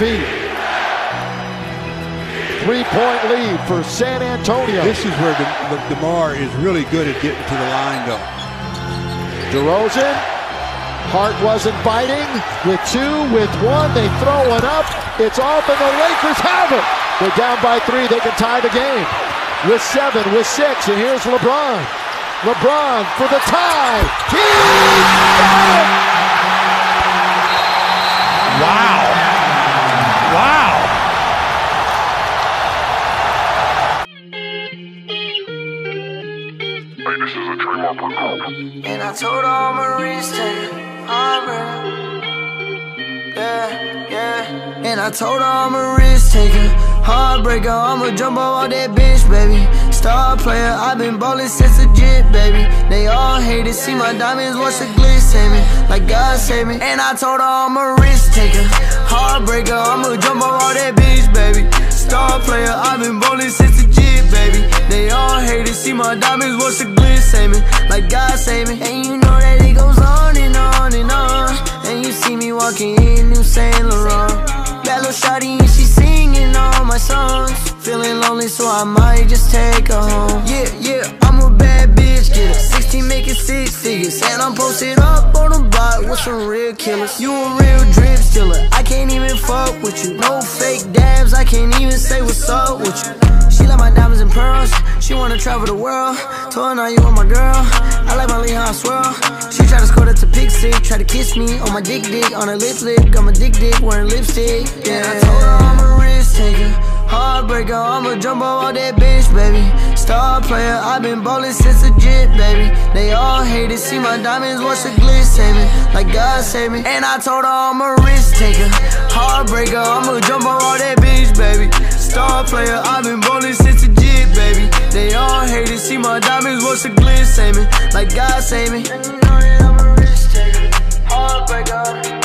feet. 3-point lead for San Antonio. This is where DeMar is really good at getting to the line, though. DeRozan. Hart wasn't biting. With 2, with 1, they throw one up. It's off, and the Lakers have it. They're down by 3. They can tie the game. With 7, with 6, and here's LeBron. LeBron for the tie. He got it! Wow. Wow. Hey, this is a trademark program. And I told her I'm a risk taker. Yeah, yeah. And I told her I'm a risk taker. Heartbreaker, I'ma jump out that bitch, baby. Star player, I've been ballin' since a jit, baby. They all hate it, see my diamonds, watch the glitz save me. Like God save me. And I told her I'm a risk taker. Heartbreaker, I'ma jump out that bitch, baby. Star player, I've been ballin' since a jit, baby. They all hate it, see my diamonds, watch the glitz save me. Like God save me. And you know that it goes on and on and on. And you see me walking in New Saint Laurent. Bad little shawty and she singing all my songs. Feeling lonely, so I might just take her home. Yeah, yeah, I'm a bad bitch, get her 16, making 6 figures. And I'm posted up on the block with some real killers. You a real drip stealer, I can't even fuck with you. No fake dabs, I can't even say what's up with you. She like my diamonds and pearls, she wanna travel the world. Told her now you want my girl, I like my Leon swirl. She tried to score that to pick sick, try to kiss me on my dick, on her lip lick. Got my dick, wearing lipstick, yeah. I told her I'm a risk taker. Heartbreaker, I'ma jump out that bitch, baby. Star player, I've been ballin' since a jit, baby. They all hate it, see my diamonds, watch the glitz save me. Like God save me. And I told her I'm a risk taker. Heartbreaker, I'ma jump out that bitch, baby. Star player, I've been ballin' since a jit, baby. They all hate it, see my diamonds, watch the glitz save me. Like God save me. And you know that I'm a risk taker. Heartbreaker.